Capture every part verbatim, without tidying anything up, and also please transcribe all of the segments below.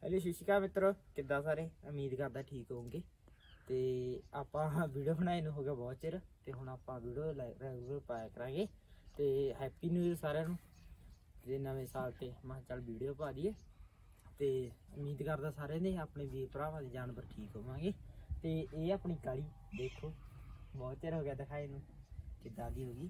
Hello सत श्री अकाल मित्रों, किद्दां सारे? उम्मीद करदा ठीक होवोगे। ते आपां वीडियो बनाए नूं हो गया बहुत चिर, ते हुण आपां वीडियो रेगूलर पाया करांगे। ते हैप्पी न्यू ईयर सारिआं नूं ते नवें साल ते मैं चल वीडियो पा दईए। ते उम्मीद करदा सारे दे अपने वीर भरावां दे जानवर ठीक होवांगे। ते ये अपनी काली देखो, बहुत चिर हो गया दिखाए नूं किद्दां दी होगी।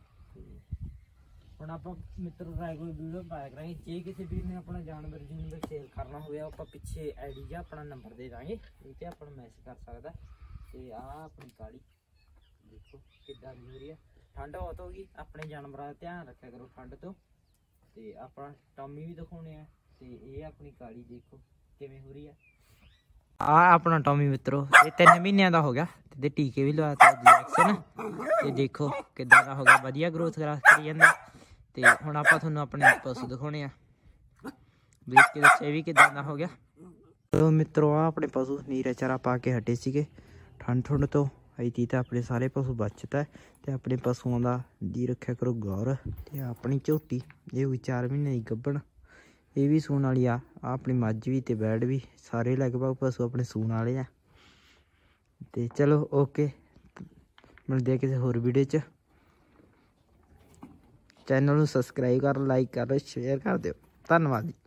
ਹੁਣ ਆਪਾਂ ਮਿੱਤਰ ਰੈਗੂਲਰ ਵੀਡੀਓ ਪਾਇਆ ਕਰਾਂਗੇ। ਜੇ ਕਿਸੇ ਵੀਰ ਨੇ ਆਪਣਾ ਜਾਨਵਰ ਜੂਨਵਰ ਸੇਲ ਕਰਨਾ ਹੋਵੇ ਆਪਾਂ ਪਿੱਛੇ ਆਈਡੀ ਜਾਂ ਆਪਣਾ ਨੰਬਰ ਦੇ ਦਾਂਗੇ, ਇਹ ਤੇ ਆਪਾਂ ਨੂੰ ਮੈਸੇਜ ਕਰ ਸਕਦਾ। ਤੇ ਆਹ ਆਪਣੀ ਕਾਲੀ ਦੇਖੋ ਕਿੱਦਾਂ ਦੀ ਹੋ ਰਹੀ ਹੈ। ਠੰਡ ਬਹੁਤ ਹੋ ਗਈ, ਆਪਣੇ ਜਾਨਵਰਾਂ ਦਾ ਧਿਆਨ ਰੱਖਿਆ ਕਰੋ ਠੰਡ ਤੋਂ। ਤੇ ਆਪਣਾ ਟੌਮੀ ਵੀ ਦਿਖਾਉਣੇ ਆ। ਤੇ ਇਹ ਆਪਣੀ ਕਾਲੀ ਦੇਖੋ ਕਿਵੇਂ ਹੋ ਰਹੀ ਹੈ। ਆ ਆਪਣਾ ਟੌਮੀ ਮਿੱਤਰੋ, ਇਹ ਤਿੰਨ ਮਹੀਨਿਆਂ ਦਾ ਹੋ ਗਿਆ ਤੇ ਟੀਕੇ ਵੀ ਲਵਾਤੇ ਇੰਜੈਕਸ਼ਨ। ਤੇ ਦੇਖੋ ਕਿੱਦਾਂ ਦਾ ਹੋ ਗਿਆ, ਵਧੀਆ ਗਰੋਥ ਕਰੀ ਜਾਂਦਾ। ਤੇ ਹੁਣ ਆਪਾਂ ਤੁਹਾਨੂੰ ਆਪਣੇ ਪਸ਼ੂ ਦਿਖਾਉਣੇ ਆ, ਦੇਖ ਕੇ ਦੱਸਿਆ ਵੀ ਕਿੱਦਾਂ ਦਾ ਹੋ ਗਿਆ। ਤੋ ਮਿੱਤਰੋ ਆ ਆਪਣੇ ਪਸ਼ੂ ਨੀਰਾ ਚਾਰਾ ਪਾ ਕੇ ਹਟੇ ਸੀਗੇ ਠੰਡ ਠੁੰਡ ਤੋਂ। ਐਤੀ ਤਾਂ ਆਪਣੇ ਸਾਰੇ ਪਸ਼ੂ ਬਚਤਾ ਤੇ ਆਪਣੇ ਪਸ਼ੂਆਂ ਦਾ ਦੀ ਰੱਖਿਆ ਕਰੋ ਗੌਰ। ਤੇ ਆਪਣੀ ਝੋਟੀ ਇਹ ਵੀ ਚਾਰ ਮਹੀਨੇ ਦੀ ਗੱਭਣ, ਇਹ ਵੀ ਸੂਣ ਵਾਲੀ ਆ। ਆਪਣੀ ਮੱਝ ਵੀ ਤੇ ਬੈੜ ਵੀ ਸਾਰੇ ਲਗਭਗ ਪਸ਼ੂ ਆਪਣੇ ਸੂਣ ਵਾਲੇ ਆ। ਤੇ ਚਲੋ ਓਕੇ, ਮਿਲਦੇ ਆ ਕਿਸੇ ਹੋਰ ਵੀਡੀਓ 'ਚ। ਚੈਨਲ ਨੂੰ ਸਬਸਕ੍ਰਾਈਬ ਕਰ, ਲਾਈਕ ਕਰ, ਸ਼ੇਅਰ ਕਰ ਦਿਓ। ਧੰਨਵਾਦ ਜੀ।